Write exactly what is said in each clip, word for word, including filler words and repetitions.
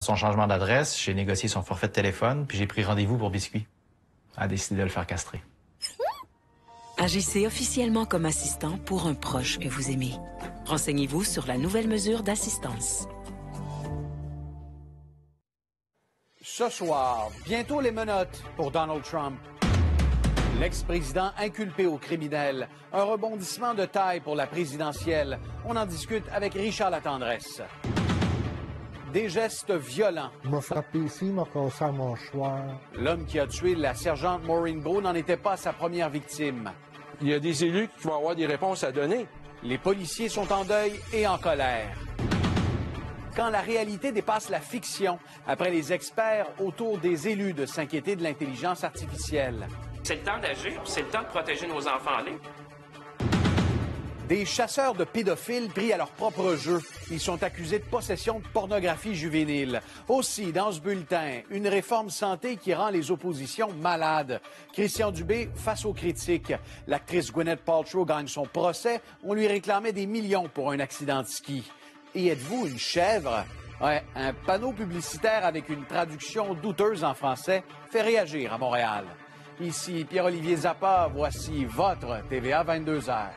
Son changement d'adresse, j'ai négocié son forfait de téléphone, puis j'ai pris rendez-vous pour Biscuit. Elle a décidé de le faire castrer. Agissez officiellement comme assistant pour un proche que vous aimez. Renseignez-vous sur la nouvelle mesure d'assistance. Ce soir, bientôt les menottes pour Donald Trump. L'ex-président inculpé au criminel. Un rebondissement de taille pour la présidentielle. On en discute avec Richard Latendresse. Des gestes violents. Il m'a frappé ici, il m'a cassé à mon mâchoire. L'homme qui a tué la sergente Maureen Go n'en était pas sa première victime. Il y a des élus qui vont avoir des réponses à donner. Les policiers sont en deuil et en colère. Quand la réalité dépasse la fiction, après les experts autour des élus de s'inquiéter de l'intelligence artificielle. C'est le temps d'agir, c'est le temps de protéger nos enfants en ligne. Des chasseurs de pédophiles pris à leur propre jeu. Ils sont accusés de possession de pornographie juvénile. Aussi, dans ce bulletin, une réforme santé qui rend les oppositions malades. Christian Dubé face aux critiques. L'actrice Gwyneth Paltrow gagne son procès. On lui réclamait des millions pour un accident de ski. Et êtes-vous une chèvre? Ouais, un panneau publicitaire avec une traduction douteuse en français fait réagir à Montréal. Ici Pierre-Olivier Zappa, voici votre T V A vingt-deux heures.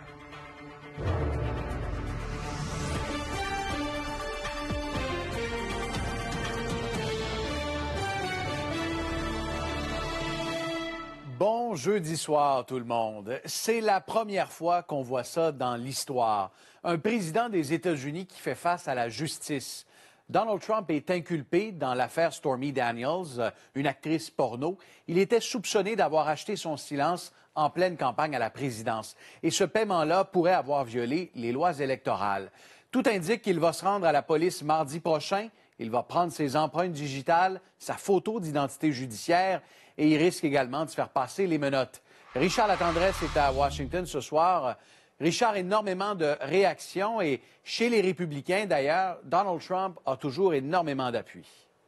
Bon jeudi soir tout le monde. C'est la première fois qu'on voit ça dans l'histoire. Un président des États-Unis qui fait face à la justice. Donald Trump est inculpé dans l'affaire Stormy Daniels, une actrice porno. Il était soupçonné d'avoir acheté son silence en pleine campagne à la présidence. Et ce paiement-là pourrait avoir violé les lois électorales. Tout indique qu'il va se rendre à la police mardi prochain. Il va prendre ses empreintes digitales, sa photo d'identité judiciaire et il risque également de se faire passer les menottes. Richard Latendresse est à Washington ce soir. Richard, énormément de réactions et chez les républicains, d'ailleurs, Donald Trump a toujours énormément d'appui.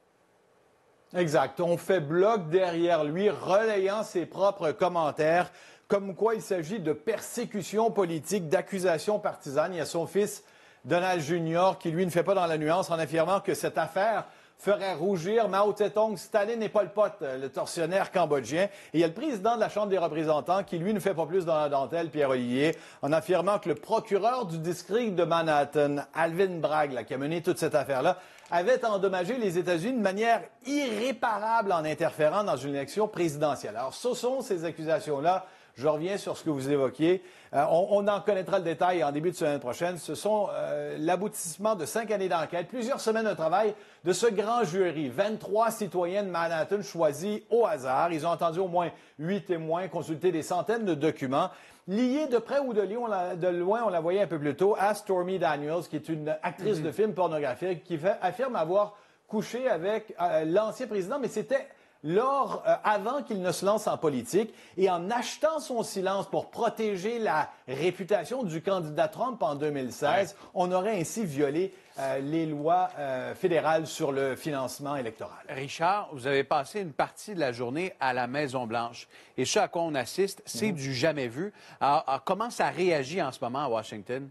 Exact. On fait bloc derrière lui, relayant ses propres commentaires, comme quoi il s'agit de persécution politique, d'accusations partisanes. Il y a son fils, Donald Junior, qui, lui, ne fait pas dans la nuance en affirmant que cette affaire ferait rougir Mao Tse-tung, Staline et Pol Pot, le tortionnaire cambodgien. Et il y a le président de la Chambre des représentants qui, lui, ne fait pas plus dans la dentelle, Pierre-Olivier, en affirmant que le procureur du district de Manhattan, Alvin Bragg, là, qui a mené toute cette affaire-là, avait endommagé les États-Unis de manière irréparable en interférant dans une élection présidentielle. Alors, ce sont ces accusations-là. Je reviens sur ce que vous évoquiez. Euh, on, on en connaîtra le détail en début de semaine prochaine. Ce sont euh, l'aboutissement de cinq années d'enquête, plusieurs semaines de travail de ce grand jury. vingt-trois citoyens de Manhattan choisis au hasard. Ils ont entendu au moins huit témoins, consulté des centaines de documents, liés de près ou de loin, on la, de loin, on la voyait un peu plus tôt, à Stormy Daniels, qui est une actrice mm-hmm. de films pornographiques, qui fait, affirme avoir couché avec euh, l'ancien président, mais c'était lors, euh, avant qu'il ne se lance en politique, et en achetant son silence pour protéger la réputation du candidat Trump en deux mille seize, ouais. on aurait ainsi violé euh, les lois euh, fédérales sur le financement électoral. Richard, vous avez passé une partie de la journée à la Maison-Blanche, et ce à quoi on assiste, c'est mmh. du jamais vu. Alors, alors, comment ça réagit en ce moment à Washington?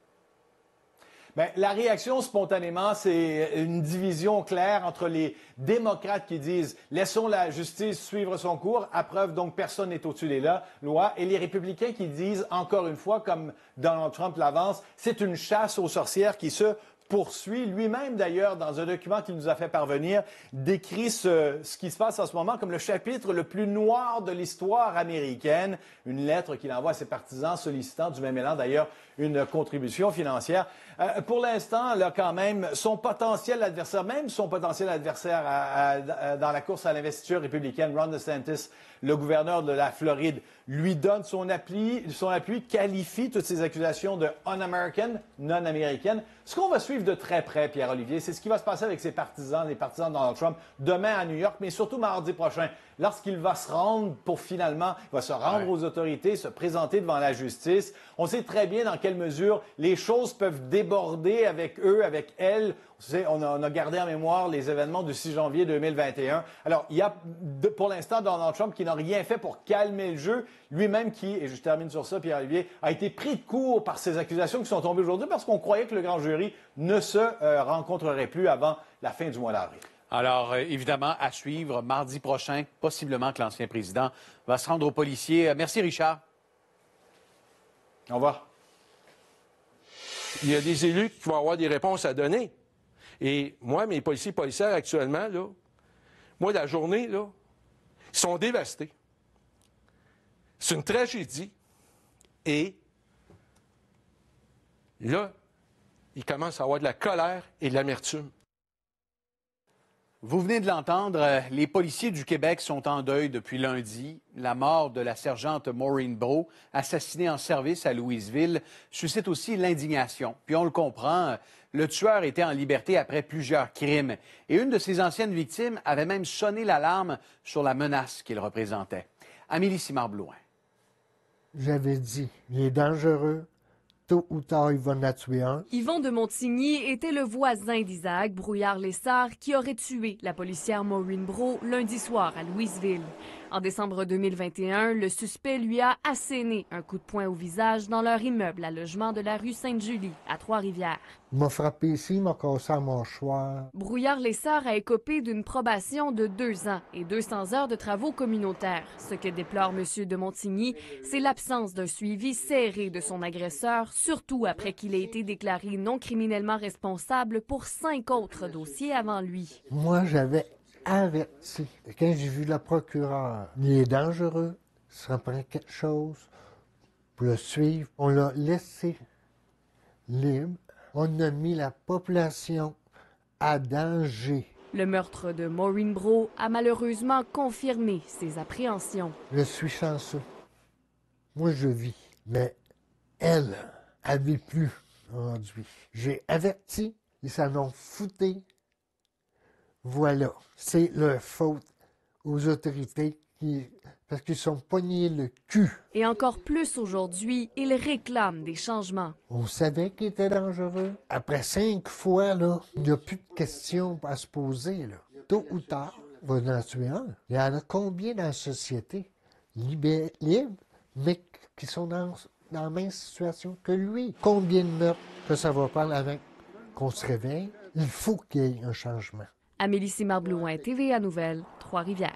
Bien, la réaction, spontanément, c'est une division claire entre les démocrates qui disent « laissons la justice suivre son cours », à preuve donc personne n'est au-dessus des lois, et les républicains qui disent, encore une fois, comme Donald Trump l'avance, c'est une chasse aux sorcières qui se poursuit. Lui-même, d'ailleurs, dans un document qu'il nous a fait parvenir, décrit ce, ce qui se passe en ce moment comme le chapitre le plus noir de l'histoire américaine. Une lettre qu'il envoie à ses partisans sollicitant du même élan, d'ailleurs, une contribution financière. Euh, pour l'instant, là, quand même, son potentiel adversaire, même son potentiel adversaire à, à, à, dans la course à l'investiture républicaine, Ron DeSantis, le gouverneur de la Floride, lui donne son appui, son appui, qualifie toutes ces accusations de un-American, non-américaine. Ce qu'on va suivre de très près, Pierre-Olivier, c'est ce qui va se passer avec ses partisans, les partisans de Donald Trump, demain à New York, mais surtout mardi prochain, lorsqu'il va se rendre pour finalement, il va se rendre ouais. aux autorités, se présenter devant la justice. On sait très bien dans quelle mesure les choses peuvent déborder avec eux, avec elles. On a, on a gardé en mémoire les événements du six janvier deux mille vingt et un. Alors, il y a de, pour l'instant Donald Trump qui n'a rien fait pour calmer le jeu, lui-même qui, et je termine sur ça, Pierre-Olivier, a été pris de court par ces accusations qui sont tombées aujourd'hui parce qu'on croyait que le grand jury ne se euh, rencontrerait plus avant la fin du mois d'avril. Alors, euh, évidemment, à suivre mardi prochain, possiblement que l'ancien président va se rendre aux policiers. Euh, merci, Richard. Au revoir. Il y a des élus qui vont avoir des réponses à donner. Et moi, mes policiers policières actuellement, là, moi, la journée, là, ils sont dévastés. C'est une tragédie. Et là, ils commencent à avoir de la colère et de l'amertume. Vous venez de l'entendre, les policiers du Québec sont en deuil depuis lundi. La mort de la sergente Maureen Brault, assassinée en service à Louisville, suscite aussi l'indignation. Puis on le comprend, le tueur était en liberté après plusieurs crimes. Et une de ses anciennes victimes avait même sonné l'alarme sur la menace qu'il représentait. Amélie Simard-Blouin. J'avais dit, il est dangereux. Tôt ou tard, il va en tuer un. Yvon de Montigny était le voisin d'Isaac Brouillard-Lessard qui aurait tué la policière Maureen Brault lundi soir à Louisville. En décembre deux mille vingt et un, le suspect lui a asséné un coup de poing au visage dans leur immeuble à logement de la rue Sainte-Julie, à Trois-Rivières. Il m'a frappé ici, il m'a cassé à mon mâchoire. Brouillard-Lessard a écopé d'une probation de deux ans et deux cents heures de travaux communautaires. Ce que déplore M. de Montigny, c'est l'absence d'un suivi serré de son agresseur, surtout après qu'il ait été déclaré non criminellement responsable pour cinq autres dossiers avant lui. Moi, j'avais averti. Et quand j'ai vu la procureure, il est dangereux, ça prend quelque chose pour le suivre. On l'a laissé libre. On a mis la population à danger. Le meurtre de Maureen Brault a malheureusement confirmé ses appréhensions. Je suis chanceux. Moi, je vis. Mais elle, elle ne vit plus aujourd'hui. J'ai averti, ils s'en ont fouté. Voilà, c'est leur faute aux autorités qui, parce qu'ils sont pognés le cul. Et encore plus aujourd'hui, ils réclament des changements. On savait qu'il était dangereux. Après cinq fois, là, il n'y a plus de questions à se poser. Là. Tôt ou tard, il va en tuer un. Il y en a combien dans la société libres, mais qui sont dans, dans la même situation que lui? Combien de meurtres que ça va prendre avant qu'on se réveille? Il faut qu'il y ait un changement. Amélie Simard-Blouin, T V A Nouvelles, Trois-Rivières.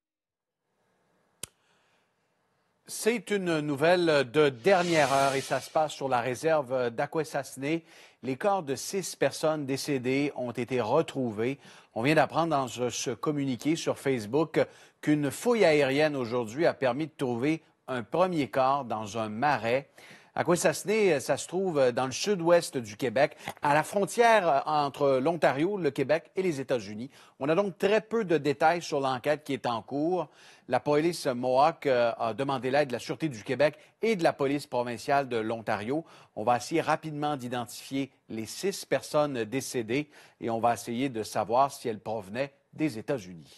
C'est une nouvelle de dernière heure et ça se passe sur la réserve d'Akwesasne. Les corps de six personnes décédées ont été retrouvés. On vient d'apprendre dans ce communiqué sur Facebook qu'une fouille aérienne aujourd'hui a permis de trouver un premier corps dans un marais. Akwesasne, ça se trouve dans le sud-ouest du Québec, à la frontière entre l'Ontario, le Québec et les États-Unis. On a donc très peu de détails sur l'enquête qui est en cours. La police Mohawk a demandé l'aide de la Sûreté du Québec et de la police provinciale de l'Ontario. On va essayer rapidement d'identifier les six personnes décédées et on va essayer de savoir si elles provenaient des États-Unis.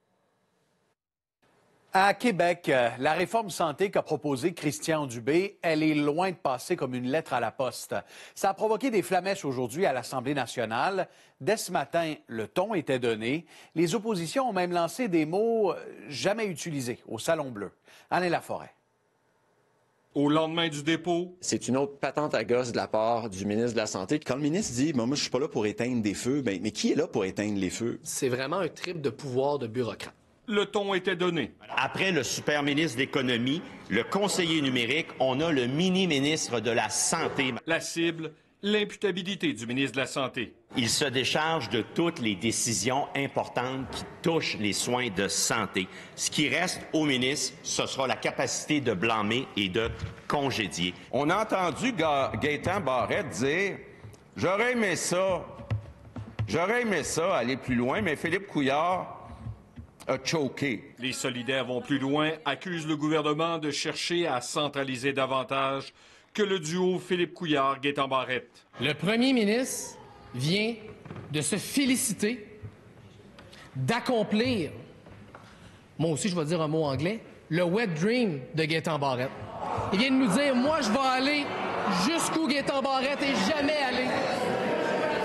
À Québec, la réforme santé qu'a proposée Christian Dubé, elle est loin de passer comme une lettre à la poste. Ça a provoqué des flamèches aujourd'hui à l'Assemblée nationale. Dès ce matin, le ton était donné. Les oppositions ont même lancé des mots jamais utilisés au Salon Bleu. Alain Laforêt. Au lendemain du dépôt. C'est une autre patente à gosse de la part du ministre de la Santé. Quand le ministre dit bon, « moi, je suis pas là pour éteindre des feux ben, », mais qui est là pour éteindre les feux? C'est vraiment un trip de pouvoir de bureaucrate. Le ton était donné. Après le super ministre de l'Économie, le conseiller numérique, on a le mini-ministre de la Santé. La cible, l'imputabilité du ministre de la Santé. Il se décharge de toutes les décisions importantes qui touchent les soins de santé. Ce qui reste au ministre, ce sera la capacité de blâmer et de congédier. On a entendu Ga- Gaétan Barrette dire « J'aurais aimé ça, j'aurais aimé ça, aller plus loin, mais Philippe Couillard a choqué. » Les solidaires vont plus loin, accusent le gouvernement de chercher à centraliser davantage que le duo Philippe Couillard-Gaétan Barrette. Le premier ministre vient de se féliciter d'accomplir, moi aussi je vais dire un mot anglais, le wet dream de Gaétan Barrette. Il vient de nous dire, moi je vais aller jusqu'où Gaétan Barrette et jamais aller.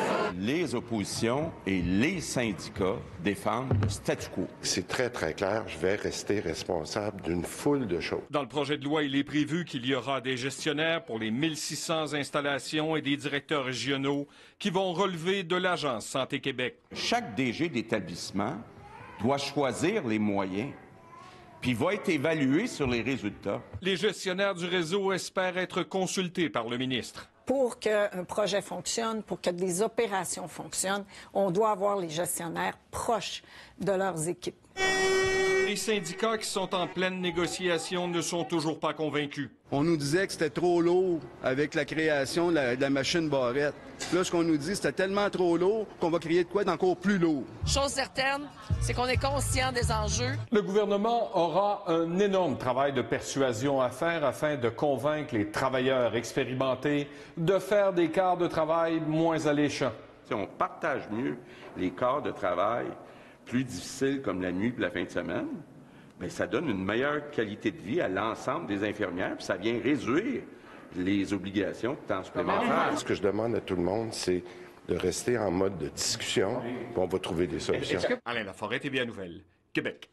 les oppositions et les syndicats défendent le statu quo. C'est très, très clair. Je vais rester responsable d'une foule de choses. Dans le projet de loi, il est prévu qu'il y aura des gestionnaires pour les mille six cents installations et des directeurs régionaux qui vont relever de l'Agence Santé Québec. Chaque D G d'établissement doit choisir les moyens, puis va être évalué sur les résultats. Les gestionnaires du réseau espèrent être consultés par le ministre. Pour qu'un projet fonctionne, pour que des opérations fonctionnent, on doit avoir les gestionnaires proches de leurs équipes. Les syndicats qui sont en pleine négociation ne sont toujours pas convaincus. On nous disait que c'était trop lourd avec la création de la, de la machine barrette. Là, ce qu'on nous dit, c'était tellement trop lourd qu'on va créer de quoi d'encore plus lourd. Chose certaine, c'est qu'on est conscient des enjeux. Le gouvernement aura un énorme travail de persuasion à faire afin de convaincre les travailleurs expérimentés de faire des quarts de travail moins alléchants. Si on partage mieux les quarts de travail plus difficiles comme la nuit et la fin de semaine, bien, ça donne une meilleure qualité de vie à l'ensemble des infirmières, puis ça vient réduire les obligations de temps supplémentaire. Ce que je demande à tout le monde, c'est de rester en mode de discussion, puis on va trouver des solutions. Que... Alain Laforêt, T V A Nouvelles, Québec.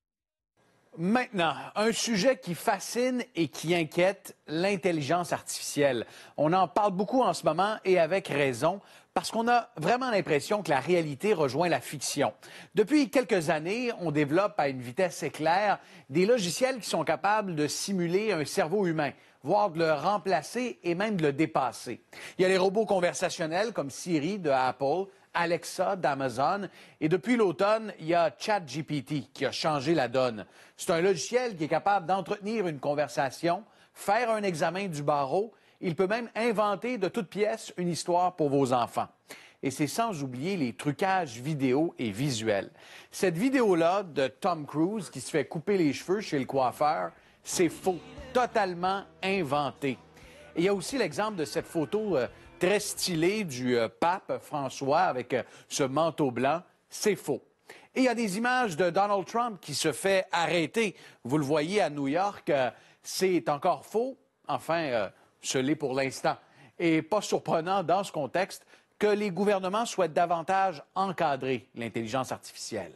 Maintenant, un sujet qui fascine et qui inquiète, l'intelligence artificielle. On en parle beaucoup en ce moment et avec raison, parce qu'on a vraiment l'impression que la réalité rejoint la fiction. Depuis quelques années, on développe à une vitesse éclair des logiciels qui sont capables de simuler un cerveau humain, voire de le remplacer et même de le dépasser. Il y a les robots conversationnels comme Siri de Apple, Alexa d'Amazon, et depuis l'automne, il y a ChatGPT qui a changé la donne. C'est un logiciel qui est capable d'entretenir une conversation, faire un examen du barreau. Il peut même inventer de toutes pièces une histoire pour vos enfants. Et c'est sans oublier les trucages vidéo et visuels. Cette vidéo-là de Tom Cruise qui se fait couper les cheveux chez le coiffeur, c'est faux, totalement inventé. Et il y a aussi l'exemple de cette photo euh, très stylée du euh, pape François avec euh, ce manteau blanc, c'est faux. Et il y a des images de Donald Trump qui se fait arrêter. Vous le voyez à New York, euh, c'est encore faux, enfin... Euh, ce l'est pour l'instant. Et pas surprenant dans ce contexte que les gouvernements souhaitent davantage encadrer l'intelligence artificielle.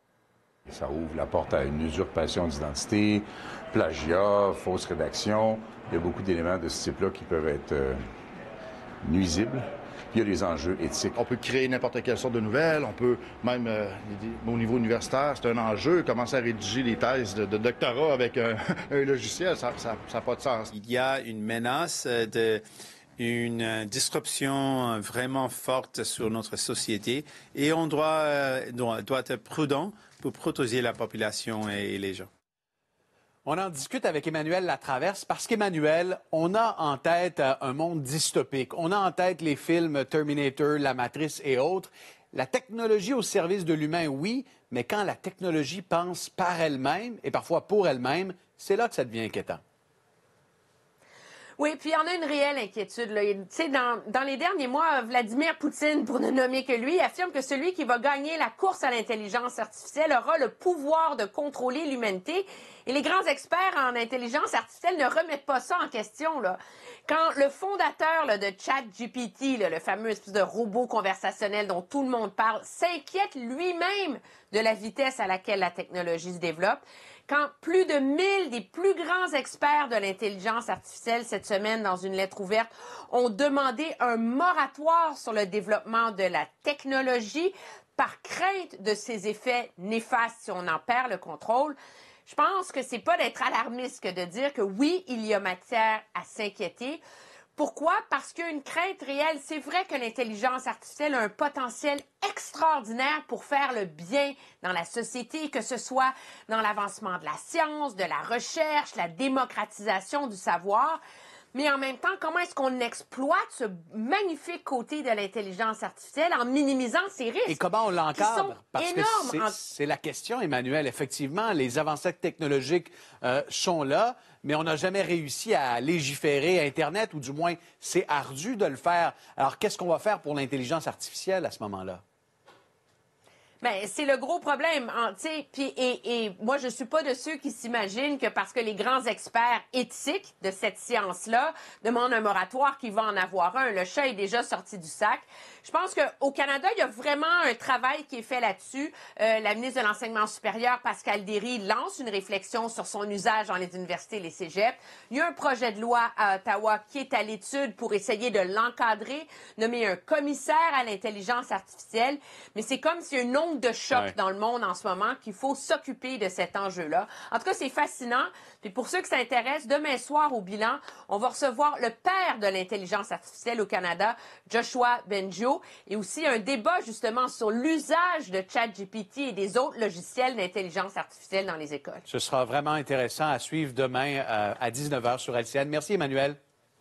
Ça ouvre la porte à une usurpation d'identité, plagiat, fausse rédaction. Il y a beaucoup d'éléments de ce type-là qui peuvent être euh, nuisibles. Puis il y a les enjeux éthiques. On peut créer n'importe quelle sorte de nouvelles. On peut même, euh, au niveau universitaire, c'est un enjeu. Commencer à rédiger des thèses de, de doctorat avec un, un logiciel, ça n'a pas de sens. Il y a une menace de une disruption vraiment forte sur notre société et on doit, doit, doit être prudent pour protéger la population et les gens. On en discute avec Emmanuel Latraverse parce qu'Emmanuel, on a en tête un monde dystopique. On a en tête les films Terminator, La Matrice et autres. La technologie au service de l'humain, oui, mais quand la technologie pense par elle-même et parfois pour elle-même, c'est là que ça devient inquiétant. Oui, puis il y en a une réelle inquiétude. Là. Tu sais, dans, dans les derniers mois, Vladimir Poutine, pour ne nommer que lui, affirme que celui qui va gagner la course à l'intelligence artificielle aura le pouvoir de contrôler l'humanité. Et les grands experts en intelligence artificielle ne remettent pas ça en question, là. Quand le fondateur là, de ChatGPT, là, le fameux espèce de robot conversationnel dont tout le monde parle, s'inquiète lui-même de la vitesse à laquelle la technologie se développe, quand plus de mille des plus grands experts de l'intelligence artificielle cette semaine, dans une lettre ouverte, ont demandé un moratoire sur le développement de la technologie par crainte de ses effets néfastes si on en perd le contrôle, je pense que c'est pas d'être alarmiste que de dire que oui, il y a matière à s'inquiéter. Pourquoi? Parce qu'il y a une crainte réelle. C'est vrai que l'intelligence artificielle a un potentiel extraordinaire pour faire le bien dans la société, que ce soit dans l'avancement de la science, de la recherche, la démocratisation du savoir. Mais en même temps, comment est-ce qu'on exploite ce magnifique côté de l'intelligence artificielle en minimisant ses risques? Et comment on l'encadre? Parce énormes. que c'est la question, Emmanuel. Effectivement, les avancées technologiques euh, sont là, mais on n'a jamais réussi à légiférer Internet, ou du moins, c'est ardu de le faire. Alors, qu'est-ce qu'on va faire pour l'intelligence artificielle à ce moment-là? Bien, c'est le gros problème, hein, tu sais. Puis, et, et moi, je suis pas de ceux qui s'imaginent que parce que les grands experts éthiques de cette science-là demandent un moratoire, qu'il va en avoir un. Le chat est déjà sorti du sac. Je pense qu'au Canada, il y a vraiment un travail qui est fait là-dessus. Euh, la ministre de l'Enseignement supérieur, Pascale Derry, lance une réflexion sur son usage dans les universités et les cégeps. Il y a un projet de loi à Ottawa qui est à l'étude pour essayer de l'encadrer, nommer un commissaire à l'intelligence artificielle. Mais c'est comme s'il y a une onde de choc ouais. dans le monde en ce moment qu'il faut s'occuper de cet enjeu-là. En tout cas, c'est fascinant. Puis pour ceux qui s'intéressent, demain soir au bilan, on va recevoir le père de l'intelligence artificielle au Canada, Joshua Bengio, et aussi un débat justement sur l'usage de ChatGPT et des autres logiciels d'intelligence artificielle dans les écoles. Ce sera vraiment intéressant à suivre demain euh, à dix-neuf heures sur L C N. Merci, Emmanuel.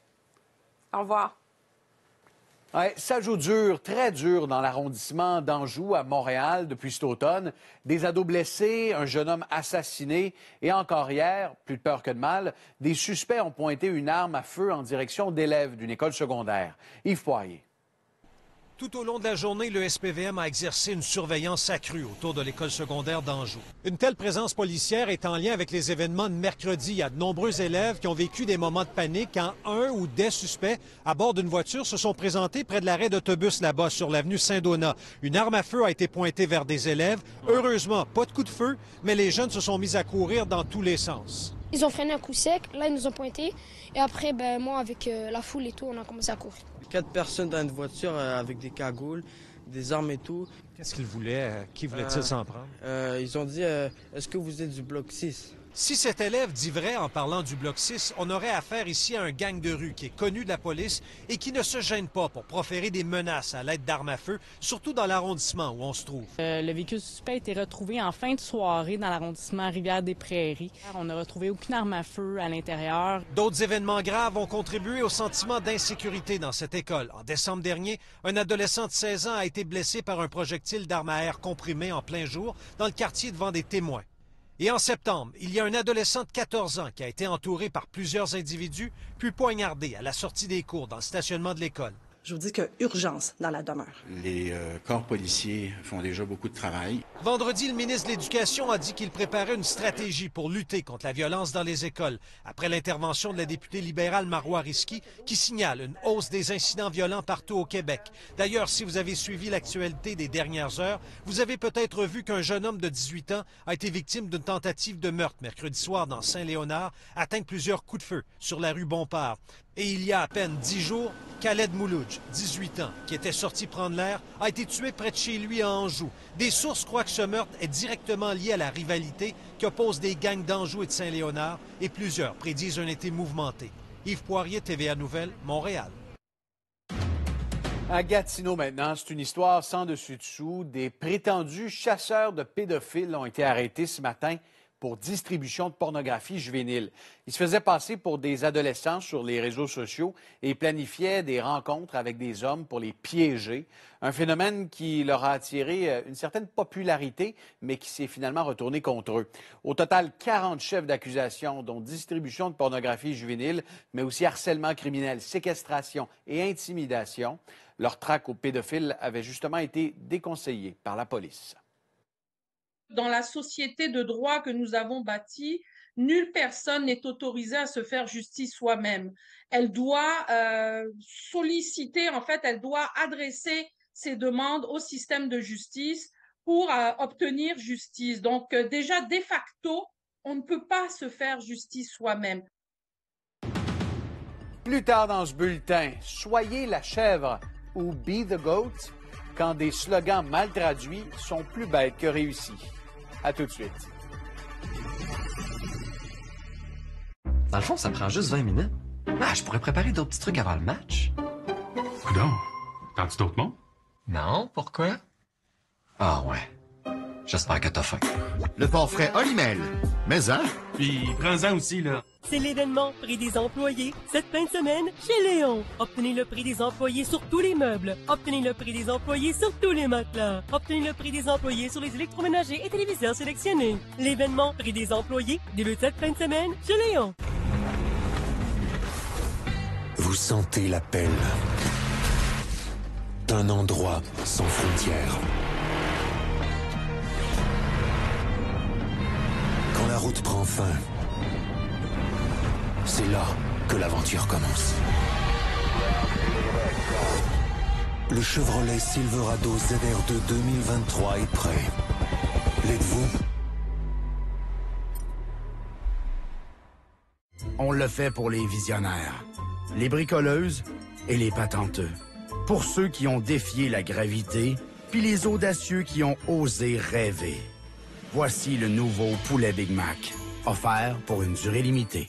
Au revoir. Ouais, ça joue dur, très dur dans l'arrondissement d'Anjou à Montréal depuis cet automne. Des ados blessés, un jeune homme assassiné et encore hier, plus de peur que de mal, des suspects ont pointé une arme à feu en direction d'élèves d'une école secondaire. Yves Poirier. Tout au long de la journée, le S P V M a exercé une surveillance accrue autour de l'école secondaire d'Anjou. Une telle présence policière est en lien avec les événements de mercredi. Il y a de nombreux élèves qui ont vécu des moments de panique quand un ou des suspects à bord d'une voiture se sont présentés près de l'arrêt d'autobus là-bas sur l'avenue Saint-Donat. Une arme à feu a été pointée vers des élèves. Heureusement, pas de coup de feu, mais les jeunes se sont mis à courir dans tous les sens. Ils ont freiné un coup sec, là ils nous ont pointé et après, ben, moi avec euh, la foule et tout, on a commencé à courir. Quatre personnes dans une voiture euh, avec des cagoules, des armes et tout. Qu'est-ce qu'ils voulaient? Euh, qui voulait-il euh, s'en prendre? Euh, ils ont dit euh, « Est-ce que vous êtes du bloc six ?» Si cet élève dit vrai en parlant du bloc six, on aurait affaire ici à un gang de rue qui est connu de la police et qui ne se gêne pas pour proférer des menaces à l'aide d'armes à feu, surtout dans l'arrondissement où on se trouve. Euh, le véhicule suspect a été retrouvé en fin de soirée dans l'arrondissement Rivière-des-Prairies. On n'a retrouvé aucune arme à feu à l'intérieur. D'autres événements graves ont contribué au sentiment d'insécurité dans cette école. En décembre dernier, un adolescent de seize ans a été blessé par un projectile d'arme à air comprimé en plein jour dans le quartier devant des témoins. Et en septembre, il y a un adolescent de quatorze ans qui a été entouré par plusieurs individus, puis poignardé à la sortie des cours dans le stationnement de l'école. Je vous dis qu'il y a urgence dans la demeure. Les euh, corps policiers font déjà beaucoup de travail. Vendredi, le ministre de l'Éducation a dit qu'il préparait une stratégie pour lutter contre la violence dans les écoles, après l'intervention de la députée libérale Marois Risky, qui signale une hausse des incidents violents partout au Québec. D'ailleurs, si vous avez suivi l'actualité des dernières heures, vous avez peut-être vu qu'un jeune homme de dix-huit ans a été victime d'une tentative de meurtre mercredi soir dans Saint-Léonard, atteint de plusieurs coups de feu sur la rue Bompard. Et il y a à peine dix jours, Khaled Mouloudj, dix-huit ans, qui était sorti prendre l'air, a été tué près de chez lui à Anjou. Des sources croient que ce meurtre est directement lié à la rivalité qui oppose des gangs d'Anjou et de Saint-Léonard, et plusieurs prédisent un été mouvementé. Yves Poirier, T V A Nouvelles, Montréal. À Gatineau maintenant, c'est une histoire sans dessus-dessous. Des prétendus chasseurs de pédophiles ont été arrêtés ce matin pour distribution de pornographie juvénile. Ils se faisaient passer pour des adolescents sur les réseaux sociaux et planifiaient des rencontres avec des hommes pour les piéger. Un phénomène qui leur a attiré une certaine popularité, mais qui s'est finalement retourné contre eux. Au total, quarante chefs d'accusation, dont distribution de pornographie juvénile, mais aussi harcèlement criminel, séquestration et intimidation. Leur traque aux pédophiles avait justement été déconseillée par la police. Dans la société de droit que nous avons bâtie, nulle personne n'est autorisée à se faire justice soi-même. Elle doit euh, solliciter, en fait, elle doit adresser ses demandes au système de justice pour euh, obtenir justice. Donc, euh, déjà, de facto, on ne peut pas se faire justice soi-même. Plus tard dans ce bulletin, soyez la chèvre ou be the goat, quand des slogans mal traduits sont plus bêtes que réussis. À tout de suite. Dans le fond, ça prend juste vingt minutes. Ah, je pourrais préparer d'autres petits trucs avant le match. Coudonc, t'as-tu d'autres mots? Non, pourquoi? Ah ouais. J'espère que t'as faim. Le port frais Olimel. Mais hein? Puis prends-en aussi, là. C'est l'événement Prix des employés cette fin de semaine chez Léon. Obtenez le prix des employés sur tous les meubles. Obtenez le prix des employés sur tous les matelas. Obtenez le prix des employés sur les électroménagers et téléviseurs sélectionnés. L'événement Prix des employés débute cette fin de semaine chez Léon. Vous sentez l'appel d'un endroit sans frontières. route prend fin. C'est là que l'aventure commence. Le Chevrolet Silverado Z R deux deux mille vingt-trois est prêt. L'êtes-vous? On le fait pour les visionnaires, les bricoleuses et les patenteux. Pour ceux qui ont défié la gravité, puis les audacieux qui ont osé rêver. Voici le nouveau poulet Big Mac, offert pour une durée limitée.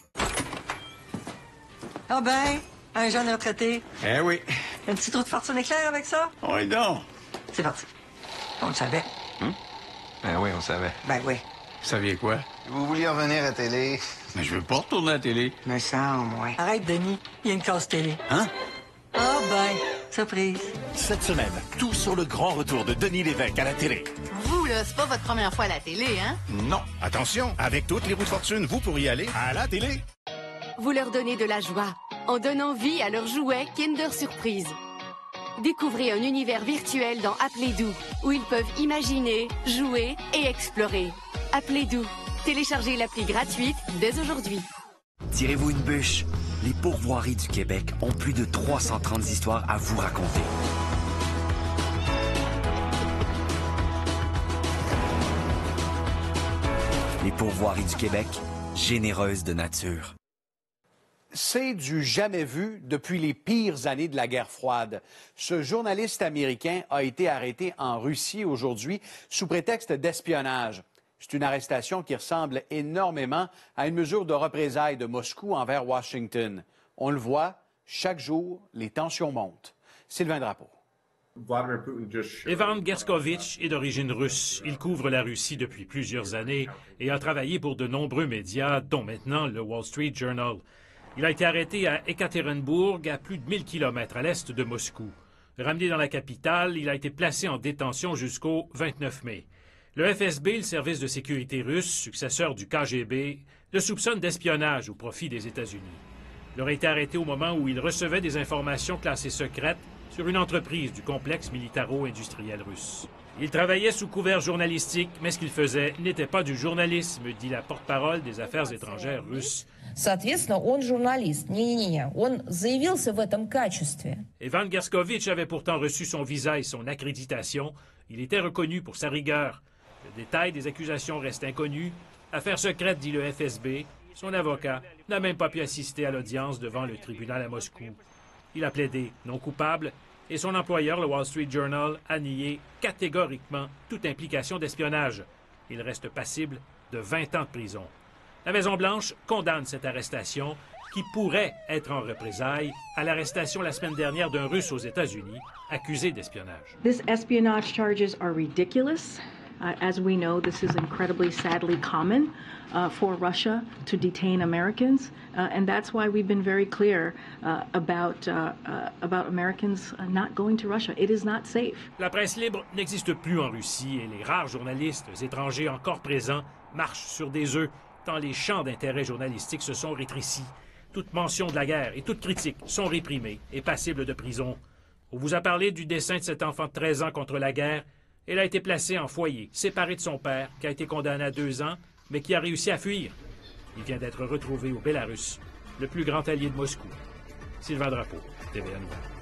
Ah ben, un jeune retraité. Eh oui. Un petit trou de fortune éclair avec ça? Oui donc. C'est parti. On le savait. Hum? Ben oui, on savait. Ben oui. Vous saviez quoi? Vous vouliez revenir à télé. Mais je veux pas retourner à la télé. Mais ça, au moins. Arrête, Denis. Il y a une case télé. Hein? Ah ben, surprise. Cette semaine, tout sur le grand retour de Denis Lévesque à la télé. Vous, là, c'est pas votre première fois à la télé, hein? Non. Attention, avec toutes les roues de fortune, vous pourriez aller à la télé. Vous leur donnez de la joie en donnant vie à leurs jouets Kinder Surprise. Découvrez un univers virtuel dans Appelez-Doux, où ils peuvent imaginer, jouer et explorer. Appelez-Doux. Téléchargez l'appli gratuite dès aujourd'hui. Tirez-vous une bûche. Les Pourvoiries du Québec ont plus de trois cent trente histoires à vous raconter. Les Pourvoiries du Québec, généreuses de nature. C'est du jamais vu depuis les pires années de la guerre froide. Ce journaliste américain a été arrêté en Russie aujourd'hui sous prétexte d'espionnage. C'est une arrestation qui ressemble énormément à une mesure de représailles de Moscou envers Washington. On le voit, chaque jour, les tensions montent. Sylvain Drapeau. Evan Gershkovich est d'origine russe. Il couvre la Russie depuis plusieurs années et a travaillé pour de nombreux médias, dont maintenant le Wall Street Journal. Il a été arrêté à Ekaterinbourg, à plus de mille kilomètres à l'est de Moscou. Ramené dans la capitale, il a été placé en détention jusqu'au vingt-neuf mai. Le F S B, le service de sécurité russe, successeur du K G B, le soupçonne d'espionnage au profit des États-Unis. Il aurait été arrêté au moment où il recevait des informations classées secrètes sur une entreprise du complexe militaro-industriel russe. Il travaillait sous couvert journalistique, mais ce qu'il faisait n'était pas du journalisme, dit la porte-parole des Affaires étrangères russes. Соответственно, он журналист. Не-не-не, он заявился в этом качестве. Evan Gershkovich avait pourtant reçu son visa et son accréditation. Il était reconnu pour sa rigueur. Le détail des accusations reste inconnu. Affaire secrète, dit le F S B. Son avocat n'a même pas pu assister à l'audience devant le tribunal à Moscou. Il a plaidé non coupable et son employeur, le Wall Street Journal, a nié catégoriquement toute implication d'espionnage. Il reste passible de vingt ans de prison. La Maison-Blanche condamne cette arrestation qui pourrait être en représailles à l'arrestation la semaine dernière d'un Russe aux États-Unis accusé d'espionnage. These espionage charges are ridiculous. Uh, as we know, this is incredibly sadly common uh, for Russia to detain Americans, uh, and that's why we've been very clear uh, about uh, uh, about Americans uh, not going to Russia. It is not safe. La presse libre n'existe plus en Russie et les rares journalistes étrangers encore présents marchent sur des œufs tant les champs d'intérêt journalistique se sont rétrécis. Toute mention de la guerre et toute critique sont réprimées et passibles de prison. On vous a parlé du dessein de cet enfant de treize ans contre la guerre. Elle a été placée en foyer, séparée de son père, qui a été condamné à deux ans, mais qui a réussi à fuir. Il vient d'être retrouvé au Bélarus, le plus grand allié de Moscou. Sylvain Drapeau, T V A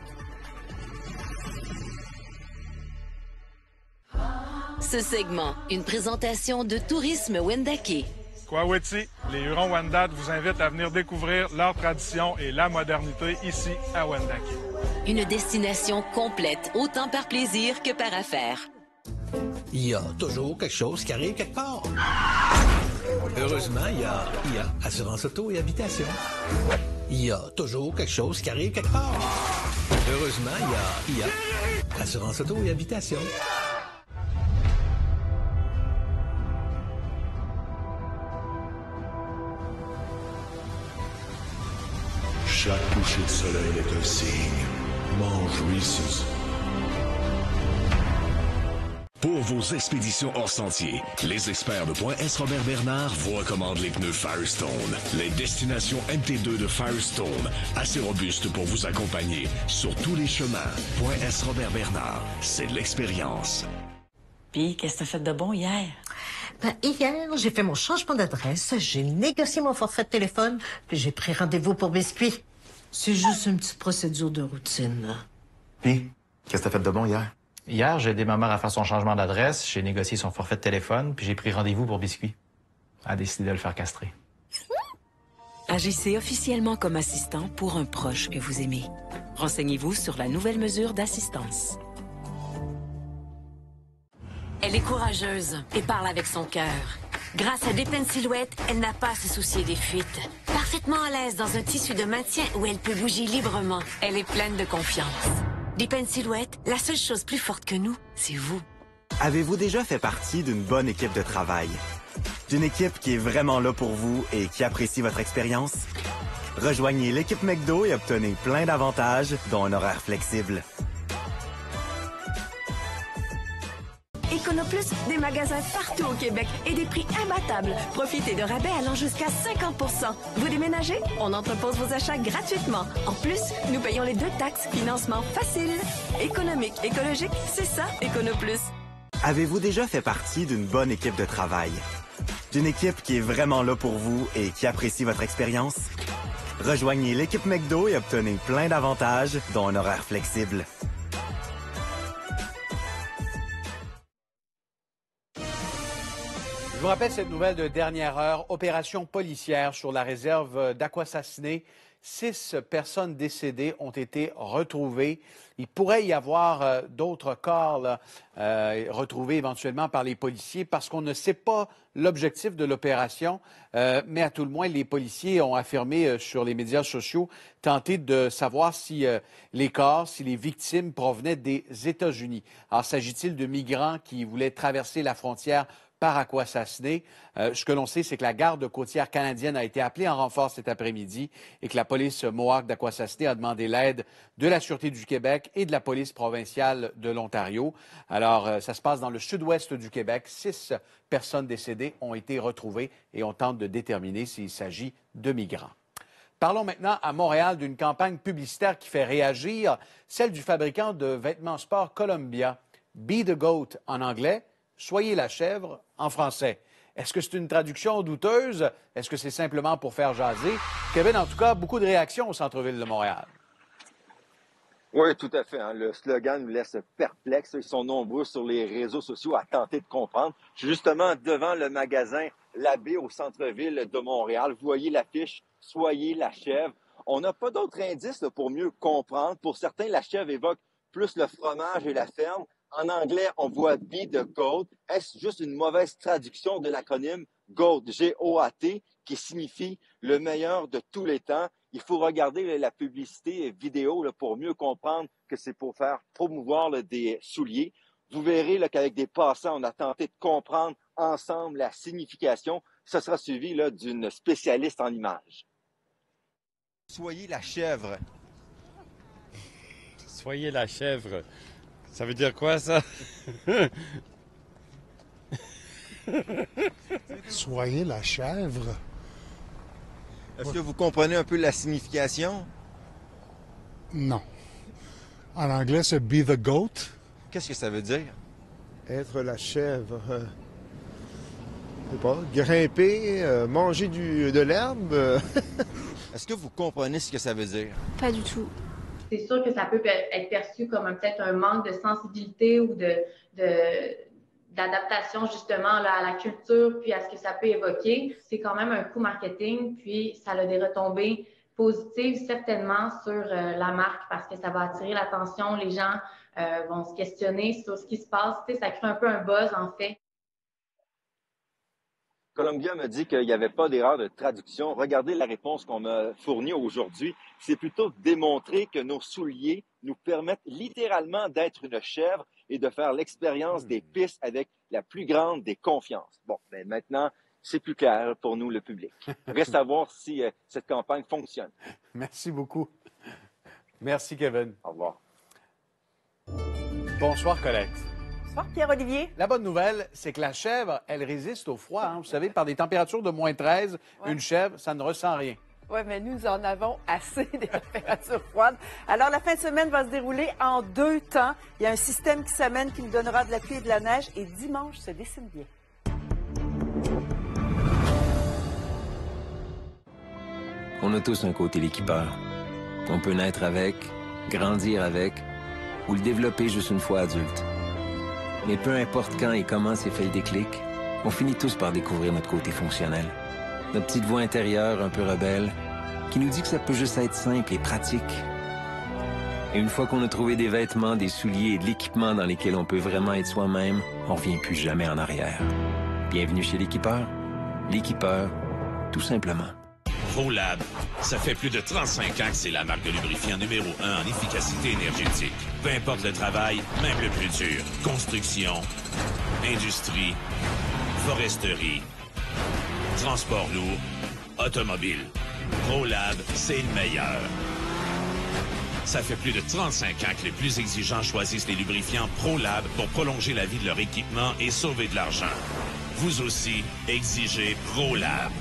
Nouvelles. Ce segment, une présentation de Tourisme Wendake. Kwaweti, les Hurons-Wendat vous invitent à venir découvrir leur tradition et la modernité ici à Wendake. Une destination complète, autant par plaisir que par affaires. Il y a toujours quelque chose qui arrive quelque part. Heureusement, il y a I A, Assurance Auto et Habitation. Il y a toujours quelque chose qui arrive quelque part. Heureusement, il y a I A, Assurance Auto et Habitation. Chaque coucher de soleil est un signe. Mange Reese's. Pour vos expéditions hors sentier, les experts de Point S Robert Bernard vous recommandent les pneus Firestone. Les destinations M T deux de Firestone, assez robustes pour vous accompagner sur tous les chemins. Point S Robert Bernard, c'est de l'expérience. Puis, qu'est-ce que t'as fait de bon hier? Ben, hier, j'ai fait mon changement d'adresse, j'ai négocié mon forfait de téléphone, puis j'ai pris rendez-vous pour biscuits. C'est juste une petite procédure de routine, là. Puis, qu'est-ce que t'as fait de bon hier? Hier, j'ai aidé ma mère à faire son changement d'adresse, j'ai négocié son forfait de téléphone, puis j'ai pris rendez-vous pour biscuits. Elle a décidé de le faire castrer. Agissez officiellement comme assistant pour un proche que vous aimez. Renseignez-vous sur la nouvelle mesure d'assistance. Elle est courageuse et parle avec son cœur. Grâce à Dip and Silhouette, elle n'a pas à se soucier des fuites. Parfaitement à l'aise dans un tissu de maintien où elle peut bouger librement. Elle est pleine de confiance. Dip and Silhouette, la seule chose plus forte que nous, c'est vous. Avez-vous déjà fait partie d'une bonne équipe de travail? D'une équipe qui est vraiment là pour vous et qui apprécie votre expérience? Rejoignez l'équipe McDo et obtenez plein d'avantages, dont un horaire flexible. EconoPlus, des magasins partout au Québec et des prix imbattables. Profitez de rabais allant jusqu'à cinquante pour cent. Vous déménagez? On entrepose vos achats gratuitement. En plus, nous payons les deux taxes. Financement facile. Économique, écologique, c'est ça, EconoPlus. Avez-vous déjà fait partie d'une bonne équipe de travail? D'une équipe qui est vraiment là pour vous et qui apprécie votre expérience? Rejoignez l'équipe McDo et obtenez plein d'avantages, dont un horaire flexible. Je vous rappelle cette nouvelle de dernière heure. Opération policière sur la réserve d'Akwesasne. Six personnes décédées ont été retrouvées. Il pourrait y avoir euh, d'autres corps là, euh, retrouvés éventuellement par les policiers parce qu'on ne sait pas l'objectif de l'opération, euh, mais à tout le moins, les policiers ont affirmé euh, sur les médias sociaux tenter de savoir si euh, les corps, si les victimes provenaient des États-Unis. Alors, s'agit-il de migrants qui voulaient traverser la frontière par Akwesasne? Euh, ce que l'on sait, c'est que la garde côtière canadienne a été appelée en renfort cet après-midi et que la police Mohawk d'Akwesasne a demandé l'aide de la Sûreté du Québec et de la police provinciale de l'Ontario. Alors, euh, ça se passe dans le sud-ouest du Québec. Six personnes décédées ont été retrouvées et on tente de déterminer s'il s'agit de migrants. Parlons maintenant à Montréal d'une campagne publicitaire qui fait réagir, celle du fabricant de vêtements sport Columbia. Be the Goat en anglais. Soyez la chèvre en français. Est-ce que c'est une traduction douteuse? Est-ce que c'est simplement pour faire jaser? Kevin, en tout cas, beaucoup de réactions au centre-ville de Montréal. Oui, tout à fait. Hein. Le slogan nous laisse perplexes. Ils sont nombreux sur les réseaux sociaux à tenter de comprendre. Je suis justement devant le magasin L'Abbé au centre-ville de Montréal. Vous voyez l'affiche « Soyez la chèvre ». On n'a pas d'autres indices là, pour mieux comprendre. Pour certains, la chèvre évoque plus le fromage et la ferme. En anglais, on voit « Be the Goat ». Est-ce juste une mauvaise traduction de l'acronyme GOAT, G O A T, qui signifie « le meilleur de tous les temps ». Il faut regarder la publicité vidéo là, pour mieux comprendre que c'est pour faire promouvoir là, des souliers. Vous verrez là, qu'avec des passants, on a tenté de comprendre ensemble la signification. Ce sera suivi là, d'une spécialiste en images. Soyez la chèvre. Soyez la chèvre. Ça veut dire quoi, ça? Soyez la chèvre. Est-ce que vous comprenez un peu la signification? Non. En anglais, c'est « be the goat ». Qu'est-ce que ça veut dire? Être la chèvre. Euh, je sais pas, grimper, euh, manger du, de l'herbe. Euh. Est-ce que vous comprenez ce que ça veut dire? Pas du tout. C'est sûr que ça peut être perçu comme peut-être un manque de sensibilité ou de, de, d'adaptation justement là, à la culture, puis à ce que ça peut évoquer. C'est quand même un coup marketing, puis ça a des retombées positives certainement sur euh, la marque parce que ça va attirer l'attention. Les gens euh, vont se questionner sur ce qui se passe. Tu sais, ça crée un peu un buzz en fait. Columbia me dit qu'il n'y avait pas d'erreur de traduction. Regardez la réponse qu'on m'a fournie aujourd'hui. C'est plutôt démontrer que nos souliers nous permettent littéralement d'être une chèvre et de faire l'expérience des pistes avec la plus grande des confiances. Bon, mais maintenant, c'est plus clair pour nous, le public. Reste à voir si euh, cette campagne fonctionne. Merci beaucoup. Merci, Kevin. Au revoir. Bonsoir, Colette. Bonsoir, Pierre-Olivier. La bonne nouvelle, c'est que la chèvre, elle résiste au froid. Hein. Vous savez, par des températures de moins treize, ouais. Une chèvre, ça ne ressent rien. Oui, mais nous en avons assez des températures froides. Alors, la fin de semaine va se dérouler en deux temps. Il y a un système qui s'amène qui nous donnera de la pluie et de la neige. Et dimanche se dessine bien. On a tous un côté l'équipeur. On peut naître avec, grandir avec, ou le développer juste une fois adulte. Mais peu importe quand et comment s'est fait le déclic, on finit tous par découvrir notre côté fonctionnel. Notre petite voix intérieure un peu rebelle, qui nous dit que ça peut juste être simple et pratique. Et une fois qu'on a trouvé des vêtements, des souliers et de l'équipement dans lesquels on peut vraiment être soi-même, on revient plus jamais en arrière. Bienvenue chez l'équipeur. L'équipeur, tout simplement. ProLab, ça fait plus de trente-cinq ans que c'est la marque de lubrifiant numéro un en efficacité énergétique. Peu importe le travail, même le plus dur. Construction, industrie, foresterie, transport lourd, automobile. ProLab, c'est le meilleur. Ça fait plus de trente-cinq ans que les plus exigeants choisissent les lubrifiants ProLab pour prolonger la vie de leur équipement et sauver de l'argent. Vous aussi, exigez ProLab.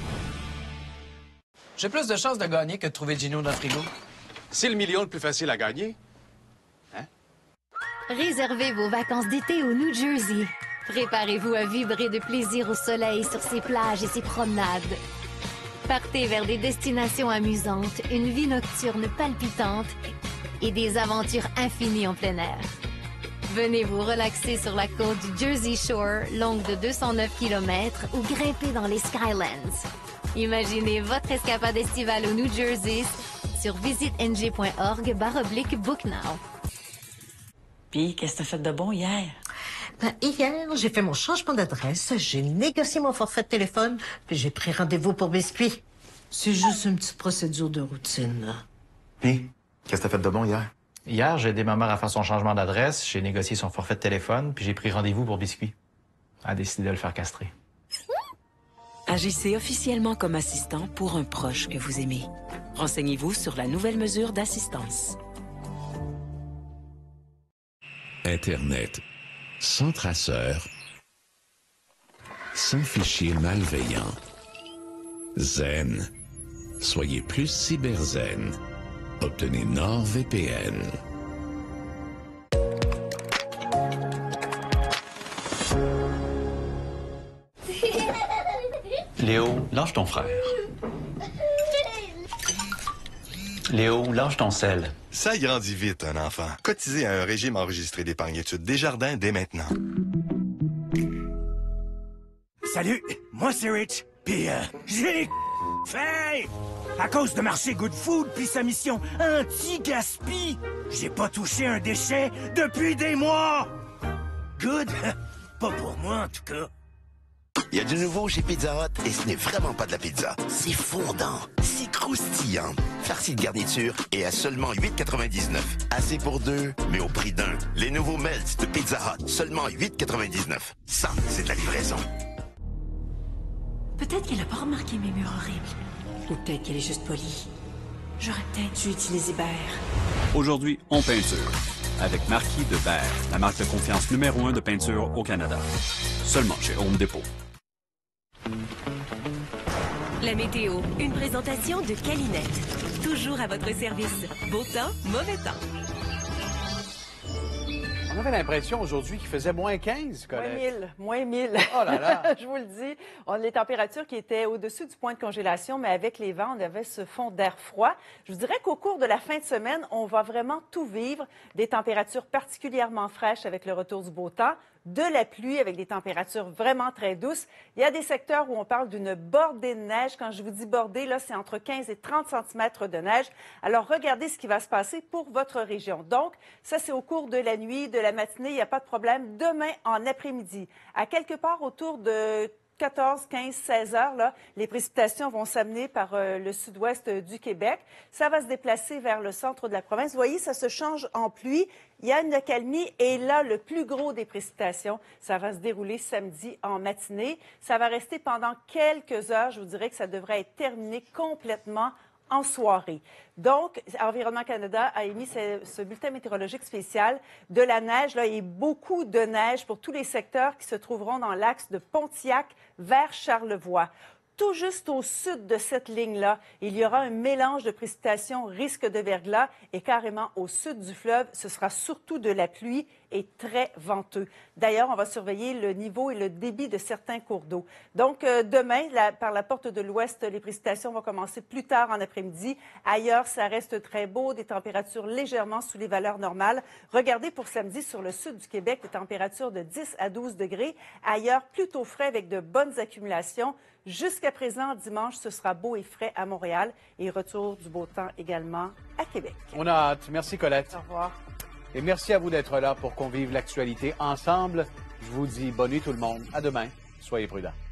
J'ai plus de chances de gagner que de trouver le génie dans le frigo. C'est le million le plus facile à gagner. Hein? Réservez vos vacances d'été au New Jersey. Préparez-vous à vibrer de plaisir au soleil sur ses plages et ses promenades. Partez vers des destinations amusantes, une vie nocturne palpitante et des aventures infinies en plein air. Venez vous relaxer sur la côte du Jersey Shore, longue de deux cent neuf kilomètres, ou grimper dans les Skylands. Imaginez votre escapade estivale au New Jersey sur visiteng point org barre oblique book now. Puis, qu'est-ce que t'as fait de bon hier? Ben, hier, j'ai fait mon changement d'adresse, j'ai négocié mon forfait de téléphone, puis j'ai pris rendez-vous pour biscuits. C'est juste une petite procédure de routine, là. Puis, qu'est-ce que t'as fait de bon hier? Hier, j'ai aidé ma mère à faire son changement d'adresse, j'ai négocié son forfait de téléphone, puis j'ai pris rendez-vous pour biscuits. Elle a décidé de le faire castrer. Agissez officiellement comme assistant pour un proche que vous aimez. Renseignez-vous sur la nouvelle mesure d'assistance. Internet, sans traceur, sans fichiers malveillants. Zen. Soyez plus cyberzen. Obtenez NordVPN. Léo, lâche ton frère. Léo, lâche ton sel. Ça grandit vite, un enfant. Cotisez à un régime enregistré d'épargne-études Desjardins dès maintenant. Salut, moi c'est Rich, pis euh, j'ai les fait à cause de marché Good Food puis sa mission anti-gaspi. J'ai pas touché un déchet depuis des mois. Good, pas pour moi en tout cas. Il y a du nouveau chez Pizza Hut et ce n'est vraiment pas de la pizza. C'est fondant, c'est croustillant, farci de garniture et à seulement huit quatre-vingt-dix-neuf. Assez pour deux, mais au prix d'un. Les nouveaux melts de Pizza Hut, seulement huit quatre-vingt-dix-neuf. Ça, c'est de la livraison. Peut-être qu'elle a pas remarqué mes murs horribles. Ou peut-être qu'elle est juste polie. J'aurais peut-être dû utiliser Behr. Aujourd'hui, on peinture. Avec Marquis de Behr, la marque de confiance numéro un de peinture au Canada. Seulement chez Home Depot. La météo, une présentation de Calinette. Toujours à votre service. Beau temps, mauvais temps. On avait l'impression aujourd'hui qu'il faisait moins quinze, Colette. Moins mille, moins mille. Oh là là! Je vous le dis. On a les températures qui étaient au-dessus du point de congélation, mais avec les vents, on avait ce fond d'air froid. Je vous dirais qu'au cours de la fin de semaine, on va vraiment tout vivre. Des températures particulièrement fraîches avec le retour du beau temps. De la pluie avec des températures vraiment très douces. Il y a des secteurs où on parle d'une bordée de neige. Quand je vous dis bordée, là, c'est entre quinze et trente centimètres de neige. Alors, regardez ce qui va se passer pour votre région. Donc, ça, c'est au cours de la nuit, de la matinée. Il n'y a pas de problème. Demain, en après-midi, à quelque part autour de quatorze, quinze, seize heures, là, les précipitations vont s'amener par euh, le sud-ouest du Québec. Ça va se déplacer vers le centre de la province. Vous voyez, ça se change en pluie. Il y a une accalmie et là, le plus gros des précipitations, ça va se dérouler samedi en matinée. Ça va rester pendant quelques heures. Je vous dirais que ça devrait être terminé complètement en soirée. Donc, Environnement Canada a émis ce, ce bulletin météorologique spécial de la neige là, et beaucoup de neige pour tous les secteurs qui se trouveront dans l'axe de Pontiac vers Charlevoix. Tout juste au sud de cette ligne-là, il y aura un mélange de précipitations, risque de verglas, et carrément au sud du fleuve, ce sera surtout de la pluie et très venteux. D'ailleurs, on va surveiller le niveau et le débit de certains cours d'eau. Donc, euh, demain, la, par la porte de l'ouest, les précipitations vont commencer plus tard en après-midi. Ailleurs, ça reste très beau, des températures légèrement sous les valeurs normales. Regardez pour samedi sur le sud du Québec, des températures de dix à douze degrés. Ailleurs, plutôt frais avec de bonnes accumulations. Jusqu'à présent, dimanche, ce sera beau et frais à Montréal et retour du beau temps également à Québec. On a hâte. Merci, Colette. Au revoir. Et merci à vous d'être là pour qu'on vive l'actualité ensemble. Je vous dis bonne nuit tout le monde. À demain. Soyez prudents.